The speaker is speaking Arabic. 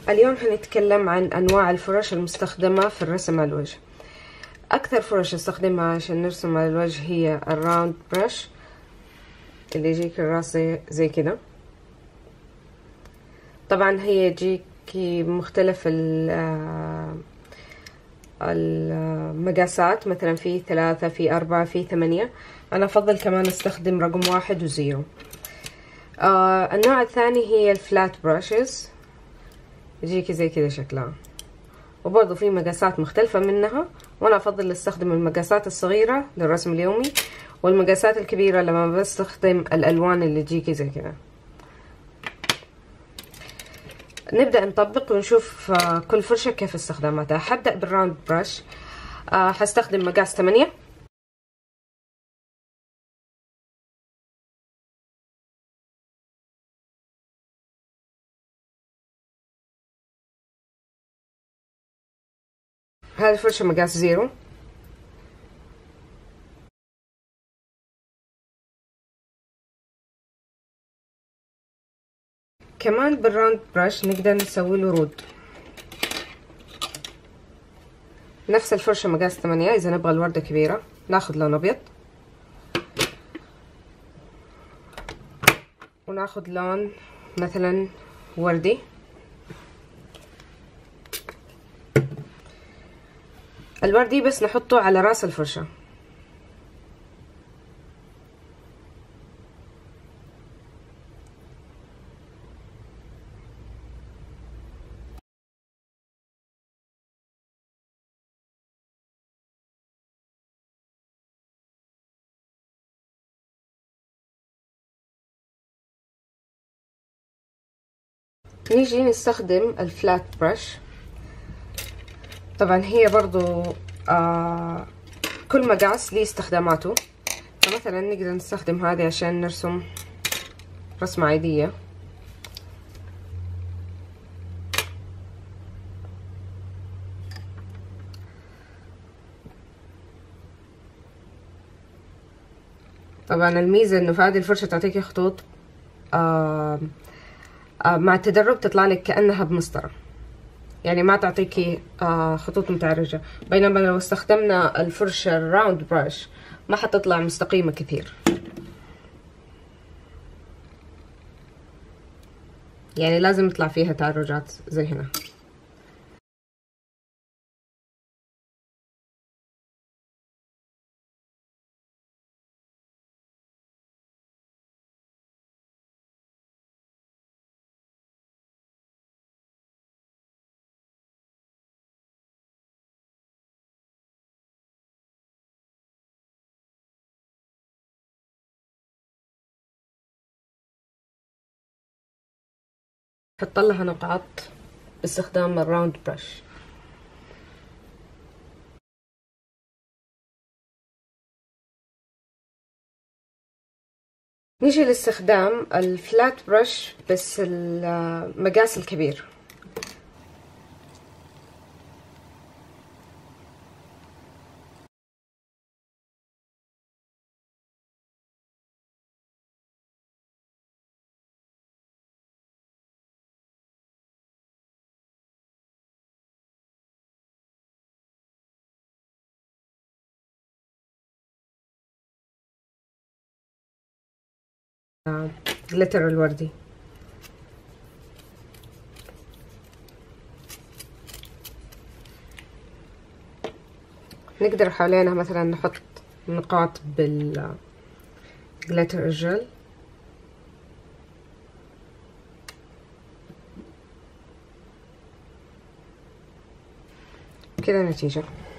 اليوم حنتكلم عن أنواع الفرش المستخدمة في الرسم على الوجه. أكثر فرش استخدمها عشان نرسم على الوجه هي الراوند برش اللي يجيك الراس زي كده. طبعا هي يجيك مختلف المقاسات، مثلا في 3، في 4، في 8. أنا أفضل كمان أستخدم رقم 1 و0. النوع الثاني هي الفلات براشز، يجيكي زي كده شكلها، وبرضه في مقاسات مختلفة منها، وانا افضل استخدم المقاسات الصغيرة للرسم اليومي، والمقاسات الكبيرة لما بستخدم الالوان اللي تجيكي زي كده. نبدأ نطبق ونشوف كل فرشة كيف استخداماتها. حبدأ بالراوند براش. حستخدم مقاس 8. هذه الفرشة مقاس 0. كمان بالراوند براش نقدر نسوي له رود. نفس الفرشة مقاس 8. إذا نبغى الوردة كبيرة ناخذ لون أبيض، وناخذ لون مثلا وردي. الوردي بس نحطه على راس الفرشة. نيجي نستخدم الفلات برش. طبعا هي برضو كل مقاس ليه استخداماته. فمثلا نقدر نستخدم هذه عشان نرسم رسمة عادية. طبعا الميزة انه في هذه الفرشة تعطيكي خطوط مع التدرب تطلع لك كأنها بمسطرة، يعني ما تعطيكي خطوط متعرجة. بينما لو استخدمنا الفرشة الراوند براش ما حتطلع مستقيمة كثير، يعني لازم يطلع فيها تعرجات زي هنا. حط لها نقاط باستخدام الراوند برش. نيجي لاستخدام الفلات برش بس المقاس الكبير. جليتر الوردي. نقدر حوالينها مثلا نحط نقاط بالجليتر الجل كده. نتيجة